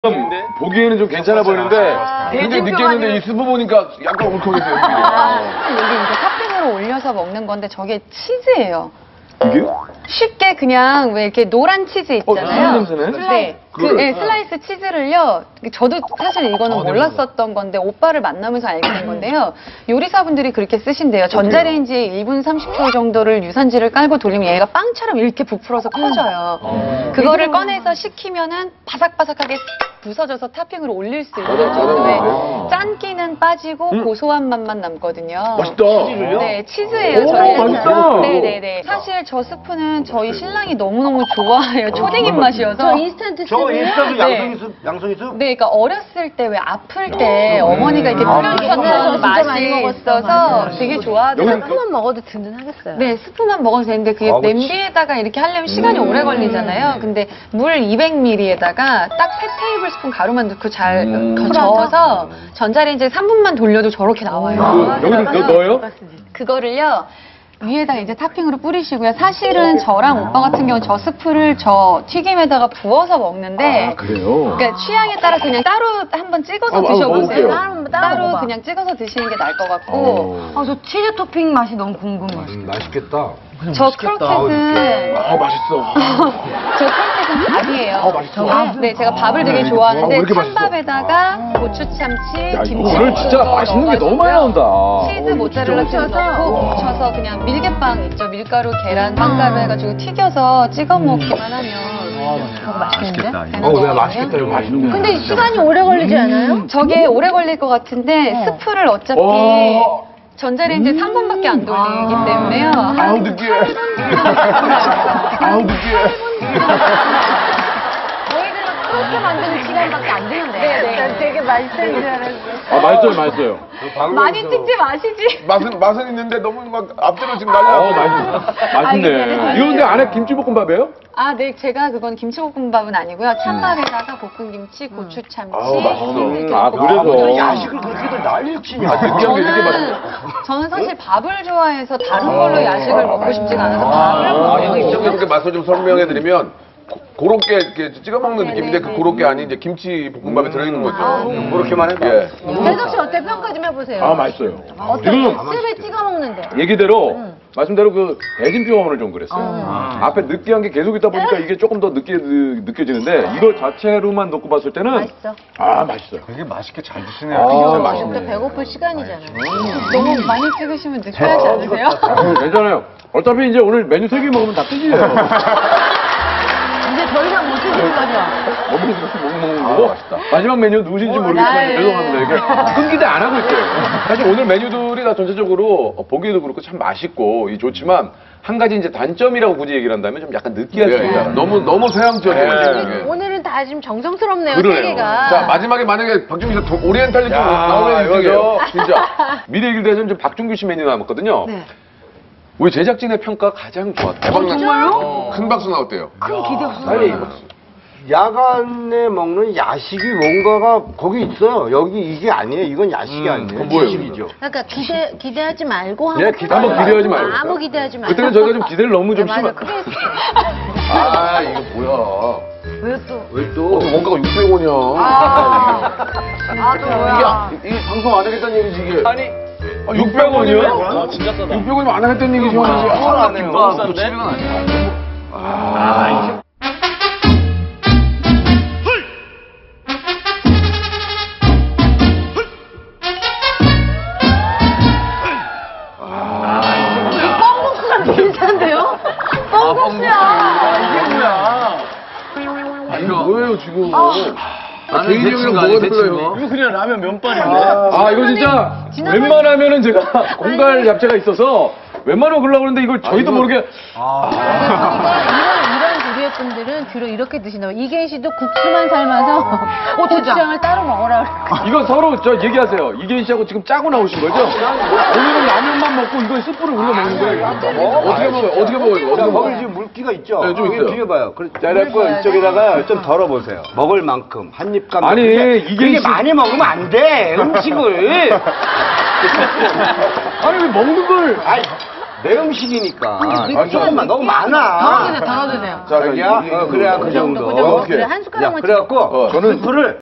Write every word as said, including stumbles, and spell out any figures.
보기에는 좀 괜찮아 보이는데 굉장히 느꼈는데 이 스프 보니까 약간 울컥했어요. 아, 여기 이제 탑핑으로 올려서 먹는 건데 저게 치즈예요. 이게? 쉽게 그냥 왜 이렇게 노란 치즈 있잖아요. 어, 치즈 냄새네? 네. 그, 네, 슬라이스 치즈를요. 저도 사실 이거는 아, 몰랐었던 건데 오빠를 만나면서 알게 된 건데요. 요리사분들이 그렇게 쓰신대요. 전자레인지에 일 분 삼십 초 정도를 유산지를 깔고 돌리면 얘가 빵처럼 이렇게 부풀어서 커져요. 어. 그거를 꺼내서 식히면은 바삭바삭하게 부서져서 탑핑으로 올릴 수 있는 맞아, 정도의 맞아. 짠기는 빠지고 음. 고소한 맛만 남거든요. 맛있다. 네, 치즈예요. 오, 저희 맛있다. 네네네. 사실 저 스프는 저희 신랑이 너무너무 좋아해요. 초딩 입맛이어서. 저 인스턴트 저거 스프요? 인스턴트 네. 양송이숲? 양송이숲? 네, 그러니까 어렸을 때 왜 아플 때 어머니가 이렇게 아, 끓여주셨던 맞아. 진짜 많이 맛이 먹었어. 있어서 맞아. 되게 좋아하더라고요. 스프만 먹어도 든든하겠어요. 네, 스프만 먹어도 되는데 그게 아, 그치. 냄비에다가 이렇게 하려면 시간이 오래 걸리잖아요. 근데 물 이백 밀리리터에다가 딱 세 테이블 스푼 가루만 넣고 잘 음. 거- 저어서 전자레인지에 삼 분만 돌려도 저렇게 나와요. 그, 여기를 너, 넣어요? 그거를요. 위에다가 이제 타핑으로 뿌리시고요. 사실은 저랑 오빠 같은 경우는 저 스프를 저 튀김에다가 부어서 먹는데 아, 그래요? 그러니까 취향에 따라서 그냥 따로 한번 찍어서 아, 아, 드셔보세요. 먹을게요. 따로, 따로 따로 먹어봐. 그냥 찍어서 드시는 게 나을 것 같고 어. 아, 저 치즈 토핑 맛이 너무 궁금해요. 음, 맛있겠다. 저 크로켓은 아, 맛있어. 저 크로켓은 밥이에요. 아, 맛있어. 밥, 네, 제가 밥을 되게 아, 왜 좋아하는데 이렇게 맛있어? 찬밥에다가 고추참치, 야, 김치 오늘 진짜 맛있는 게 너무 많이 나온다. 치즈 어, 모짜렐라 진짜 치즈 넣고 묻혀서 그냥 밀개빵 있죠. 밀가루, 계란, 빵가루 해가지고 튀겨서 찍어 먹기만 하면 저거 맛있겠는데? 되는 어, 왜 거거든요. 맛있겠다, 이거 맛있네. 근데 시간이 오래 걸리지 않아요? 저게 오래 걸릴 것 같은데 스프를 어차피 어. 전자레인지에 삼 분밖에 안 돌리기 아. 때문에요. 아우, 느끼해. 아우, 느끼해. 저희들은 그렇게 만드는 시간밖에 안 되는데. 네네. 되게 맛있는 줄 알았어. 아, 맛있어요, 맛있어요. 많이 찍지 마시지. 맛은, 맛은 있는데 너무 막 앞뒤로 지금 날려. 어, 맛있네. 알겠어요. 맛있네. 이거 근데 안에 김치볶음밥이에요? 아, 네, 제가 그건 김치볶음밥은 아니고요. 찬밥에다가 볶은김치, 고추참치. 아우, 맛있어. 이렇게 아, 넣고 그래서. 먹어요. 야식을 그렇게들 난리를 치냐. 아, 느끼한 게 이렇게 저는, 맛있어. 저는 사실 밥을 좋아해서 다른 걸로 야식을 먹고 싶지가 않아서 밥을 아, 먹어요. 이쪽에 이렇게 맛을 좀 설명해드리면 고로케 이렇게 찍어 먹는 느낌인데 그 고로케 안에 이제 김치 볶음밥이 들어있는 거죠. 그렇게만 해봐. 예. 배석 씨 어때? 평가 좀 해보세요. 아, 맛있어요. 어때? 지금 스프에 찍어 먹는데. 얘기대로 말씀대로 그 대진표현을 좀 그랬어요. 앞에 느끼한 게 계속 있다 보니까 이게 조금 더 느끼, 느껴지는데 이거 자체로만 놓고 봤을 때는 맛있어. 아, 맛있어요. 되게 맛있게 잘 드시네요. 아, 진짜 또 맛있네. 배고플 시간이잖아. 너무 많이 찍으시면 느끼하지 않으세요? 아, 괜찮아요. 어차피 이제 오늘 메뉴 세 개 먹으면 다 끝이에요. 이제 더 이상 못 드시는 거죠? 먹는 거, 먹는 거고. 맛있다. 마지막 메뉴 누구신지 모르겠지만 나의- 죄송합니다. 이게 끊기대 안 하고 있어요. 사실 오늘 메뉴들이 다 전체적으로 보기에도 그렇고 참 맛있고 이 좋지만 한 가지 이제 단점이라고 굳이 얘기를 한다면 좀 약간 느끼할 수 예, 있다. 예. 너무 너무 서양적이에요. 예. 이게. 오늘은 다 지금 정성스럽네요, 세 그러네요. 개가. 자 마지막에 만약에 박준규 씨 도- 오리엔탈 느낌 야, 나오면 이거죠. 이거죠. 진짜. 미래 얘기를 대해서 지금 박준규 씨 메뉴 남았거든요. 네. 우리 제작진의 평가 가장 좋았다. 대박 났 정말요? 큰 박수 나왔대요. 큰 기대 없어요. 아니, 야간에 먹는 야식이 뭔가가 거기 있어요. 여기 이게 아니에요. 이건 야식이 아니에요. 그건 뭐예요, 야식이죠. 그러니까 기대, 기대하지 말고 네, 기대- 한번 기대하지 말고. 아무 기대하지 말고. 그때는 저희가 좀 기대를 너무 좀 네, 맞아. 심한. 그게 있어요. 아 이거 뭐야? 왜 또? 왜 또? 원가가 육백 원이야. 아, 또 뭐야? 이게 이 방송 안 하겠다는 얘기지 이게. 아니, 육백 원이요? 아, 진짜 싸다. 육백 원이면 안 하겠다는 얘기죠. 아, 안 해요. 너무 싼데? 칠백 원 아니야? 아, 뻥국수랑 비슷한데요? 뻥국수야. 아, 이거 뭐예요 지금? 아, 개인이 형이랑 뭐가 달라요? 이거 그냥 라면 면발인데. 아, 이거 진짜 웬만하면은 제가 공갈 잡채가 있어서 웬만하면 그러려고 그러는데 이걸 저희도 모르게 이런, 이런 부류의 분들은 주로 이렇게 드신다고. 이계인 씨도 국수만 삶아서 고추장을 따로 먹어라. 그래. 이거 서로 저 얘기하세요. 이계인 씨하고 지금 짜고 나오신 거죠? 오늘은 라면만 먹고 이거 스프를 올려 먹는 거예요. 어떻게 먹어요? 어떻게 먹어요? 이거? 어떻게 거기 먹어요? 지금 물기가 있죠? 네, 좀 여기 있어요. 비벼봐요. 그래갖고 이쪽에다가 좀 덜어보세요. 먹을 만큼 한 입감. 아니, 근데 이게 그게 씨- 많이 먹으면 안 돼. 음식을. 아니 왜 먹는 걸 아니, 내 음식이니까. 아, 조금만 너무 많아. 덜어도 돼요, 덜어도 돼요. 자, 자기야, 이- 이- 어, 그래야 그 그 정도, 정도. 그 정도. 어떻게? 그래, 한 야, 숟가락만 그래갖고 어, 저는 스프를